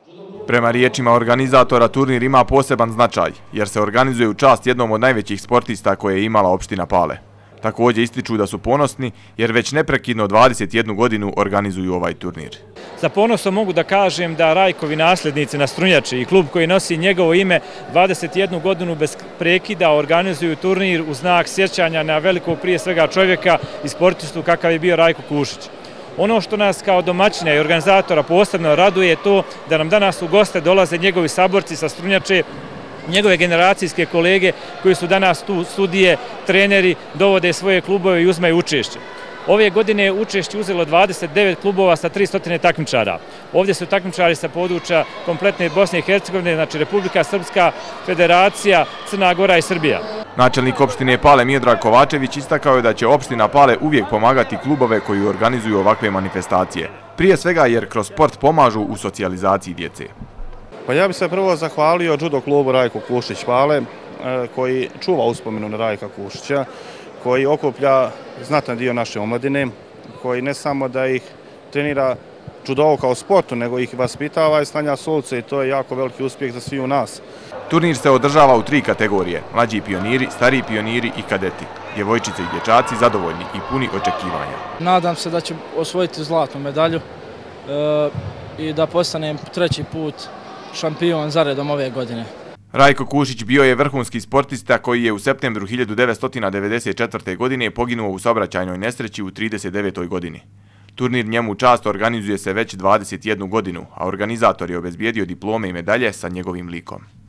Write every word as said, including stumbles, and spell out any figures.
Prema riječima organizatora, turnir ima poseban značaj, jer se organizuje u čast jednom od najvećih sportista koje je imala opština Pale. Također ističu da su ponosni, jer već neprekidno dvadeset jednu godinu organizuju ovaj turnir. Sa ponosom mogu da kažem da Rajkovi nasljednici na Strunjači i klub koji nosi njegovo ime dvadeset jednu godinu bez prekida organizuju turnir u znak sjećanja na velikog prije svega čovjeka i sportistu kakav je bio Rajko Kušić. Ono što nas kao domaćina i organizatora posebno raduje je to da nam danas u goste dolaze njegovi saborci sa Strunjače, njegove generacijske kolege koji su danas tu sudije, treneri, dovode svoje klubove i uzmaju učešće. Ove godine je učešće uzelo dvadeset devet klubova sa tristo takmičara. Ovdje su takmičari sa područja kompletne Bosne i Hercegovine, znači Republika Srpska, Federacija, Crna Gora i Srbija. Načelnik opštine Pale Miodrag Kovačević istakao je da će opština Pale uvijek pomagati klubove koji organizuju ovakve manifestacije. Prije svega jer kroz sport pomažu u socijalizaciji djece. Pa ja bih se prvo zahvalio judo klubu Rajko Kušić Pale koji čuva uspomenu na Rajka Kušića, koji okuplja znatan dio naše omladine, koji ne samo da ih trenira judo kao sportu, nego ih vaspitava i stanja solce i to je jako veliki uspjeh za svi u nas. Turnir se održava u tri kategorije, mlađi pioniri, stariji pioniri i kadeti. Djevojčice i dječaci zadovoljni i puni očekivanja. Nadam se da će osvojiti zlatnu medalju i da postanem treći put šampion zaredom ove godine. Rajko Kušić bio je vrhunski sportista koji je u septembru hiljadu devetsto devedeset četvrte. godine poginuo u saobraćajnoj nesreći u trideset devetoj godini. Turnir njemu čast organizuje se već dvadeset jednu godinu, a organizator je obezbijedio diplome i medalje sa njegovim likom.